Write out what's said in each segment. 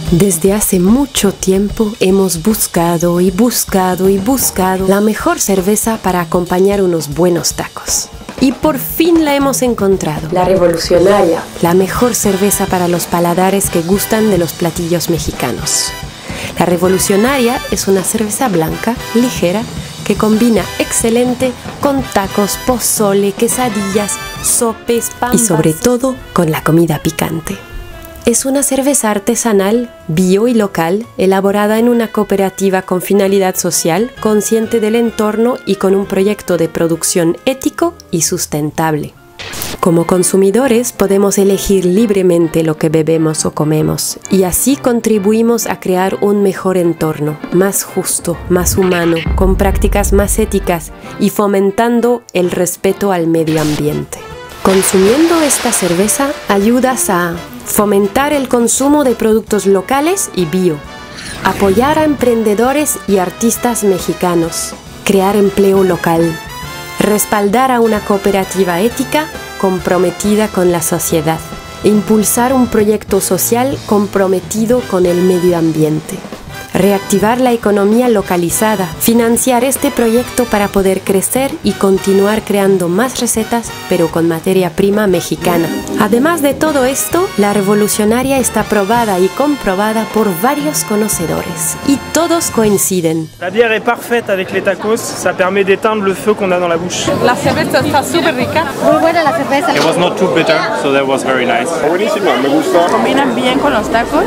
Desde hace mucho tiempo hemos buscado y buscado y buscado la mejor cerveza para acompañar unos buenos tacos. Y por fin la hemos encontrado. La Revolucionaria, la mejor cerveza para los paladares que gustan de los platillos mexicanos. La Revolucionaria es una cerveza blanca, ligera, que combina excelente con tacos, pozole, quesadillas, sopes, pambas y sobre todo con la comida picante. Es una cerveza artesanal, bio y local, elaborada en una cooperativa con finalidad social, consciente del entorno y con un proyecto de producción ético y sustentable. Como consumidores podemos elegir libremente lo que bebemos o comemos y así contribuimos a crear un mejor entorno, más justo, más humano, con prácticas más éticas y fomentando el respeto al medio ambiente. Consumiendo esta cerveza ayudas a fomentar el consumo de productos locales y bio, apoyar a emprendedores y artistas mexicanos, crear empleo local, respaldar a una cooperativa ética comprometida con la sociedad, impulsar un proyecto social comprometido con el medio ambiente, reactivar la economía localizada, financiar este proyecto para poder crecer y continuar creando más recetas, pero con materia prima mexicana. Además de todo esto, la Revolucionaria está probada y comprobada por varios conocedores, y todos coinciden. La bière est parfaite avec les tacos, ça permet d'éteindre le feu qu'on a dans la bouche. La cerveza está súper rica. Muy buena la cerveza. It was not too bitter, so that was very nice. Buenísima, me gustó. Combinan bien con los tacos.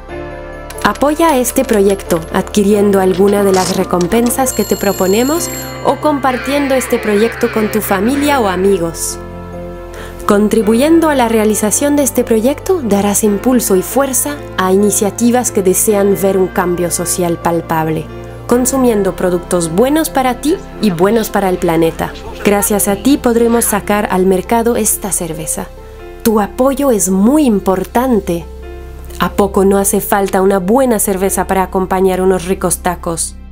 Apoya este proyecto adquiriendo alguna de las recompensas que te proponemos o compartiendo este proyecto con tu familia o amigos. Contribuyendo a la realización de este proyecto, darás impulso y fuerza a iniciativas que desean ver un cambio social palpable, consumiendo productos buenos para ti y buenos para el planeta. Gracias a ti podremos sacar al mercado esta cerveza. Tu apoyo es muy importante. ¿A poco no hace falta una buena cerveza para acompañar unos ricos tacos?